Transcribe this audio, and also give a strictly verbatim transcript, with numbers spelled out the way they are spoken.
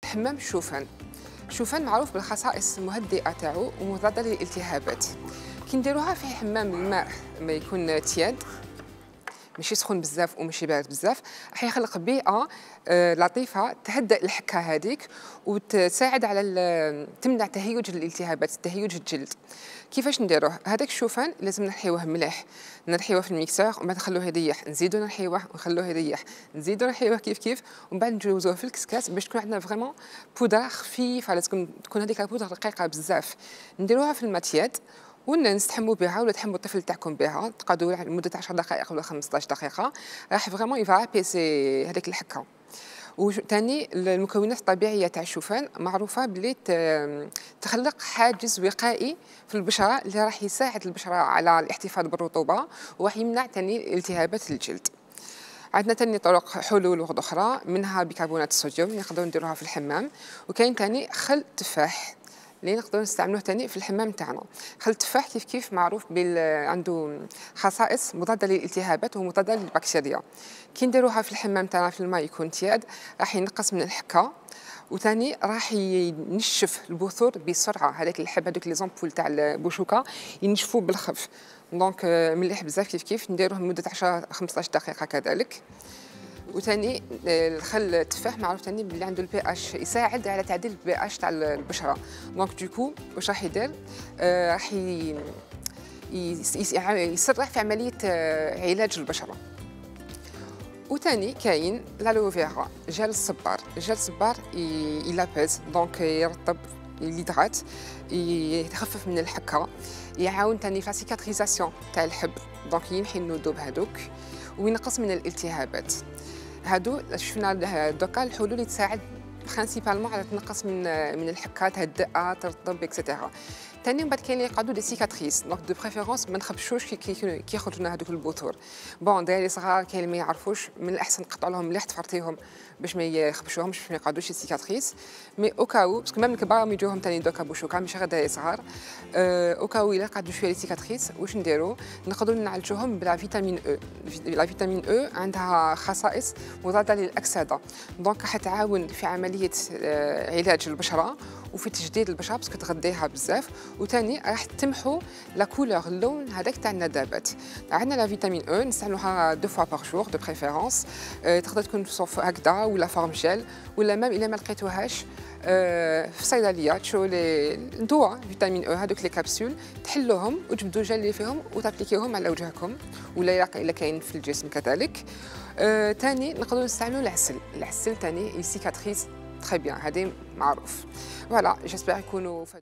حمام الشوفان. الشوفان معروف بالخصائص المهدئه تاعو ومضاده للالتهابات. كي نديروها في حمام الماء ما يكون تياد، ماشي سخون بزاف وماشي بارد بزاف، راح يخلق بيئه آه، لطيفه تهدئ الحكه هذيك وتساعد على تمنع تهيج الالتهابات، تهيج الجلد. كيفاش نديروه؟ هذاك الشوفان لازم نحيوه مليح، نرحيوه في الميكسور ومن بعد نخلوه يريح، نزيدو نحيوه ونخلوه يريح، نزيدو نحيوه كيف كيف، ومن بعد نجوزوه في الكسكاس باش تكون عندنا فريمون بودره خفيفه، لازم تكون هذيك البودره رقيقه بزاف. نديروها في الماتيات ونستحموا بها ولا تحموا الطفل تاعكم بها، تقعدوا لمده عشر دقائق ولا خمسطاش دقيقه، راح فريمون يفا ابيسي هذيك الحكه. وثاني المكونات الطبيعيه تاع الشوفان معروفه بلي تخلق حاجز وقائي في البشره اللي راح يساعد البشره على الاحتفاظ بالرطوبه وراح يمنع ثاني التهابات الجلد. عندنا ثاني طرق حلول اخرى، منها بيكربونات الصوديوم اللي نقدروا نديروها في الحمام، وكاين ثاني خل التفاح اللي نقدروا نستعملوه ثاني في الحمام تاعنا. خل التفاح كيف كيف معروف بال عنده خصائص مضاده للالتهابات ومضاده للبكتيريا. كي نديروها في الحمام تاعنا في الماء يكون تياد راح ينقص من الحكه، وثاني راح ينشف البثور بسرعه. هذاك الحب هذوك لي زامبول تاع البوشوكه ينشفوا بالخف، دونك مليح بزاف. كيف كيف نديروه لمده عشرة خمسطاش دقيقه كذلك. وثاني الخل التفاح معروف ثاني باللي عنده البي اش، يساعد على تعديل البي اش تاع البشره. دونك دوكو واش راح يدير؟ آه راح يسرع في عمليه آه علاج البشره. وثاني كاين لالوفيرا، جل الصبار. جل الصبار يلابيز، دونك يرطب، يدغات، يخفف من الحكه، يعاون ثاني في سيكاتريزاسيون تاع الحب، دونك يمحي الندوب هذوك وينقص من الالتهابات. هادو شفنا دوكا الحلول اللي تساعد برينسيبالمون على تنقص من من الحكه، تهدئها، ترطب اكسيتيرا. ثاني من بعد كاين اللي يقعدوا دي سيكاتريس، دونك دو بريفيرونس ما نخبشوش كي يخرجوا لنا هذوك البثور. بون دايري صغار كاين اللي ما يعرفوش، من الاحسن نقطعوا لهم مليح تفرطيهم باش ما يخبشوهمش، باش ما يقعدوش سيكاتريس. مي اوكاو باسكو ميم الكبار يجوهم ثاني دوكا بوشوكا، ماشي غير دايري صغار. اوكاو الا قعدوا شويه لي سيكاتريس واش نديروا؟ نقدروا نعالجوهم بلا فيتامين او. لا فيتامين او عندها خصائص مضاده للاكسده، دونك راح تعاون في عمليه علاج البشره وفي تجديد البشره باسكو تغذيها بزاف. وثاني راح تمحو لا كولور، اللون هذاك تاع الندبات. عندنا لا فيتامين او نستعملوها دو فوا بار جور دو بريفيرونس، أه تقدر تكون صوف هكذا ولا فورم جيل، ولا مام الا ما لقيتوهاش أه في الصيدليه تشو لي دواء فيتامين او هذوك لي كابسول، تحلوهم وتجبدوا الجل اللي فيهم وتابليكيوهم على وجهكم ولا الا كاين في الجسم كذلك. ثاني أه نقدروا نستعملوا العسل. العسل ثاني يسيكاتريز تري بيان، هذه معروف. فوالا جيسبر يكونوا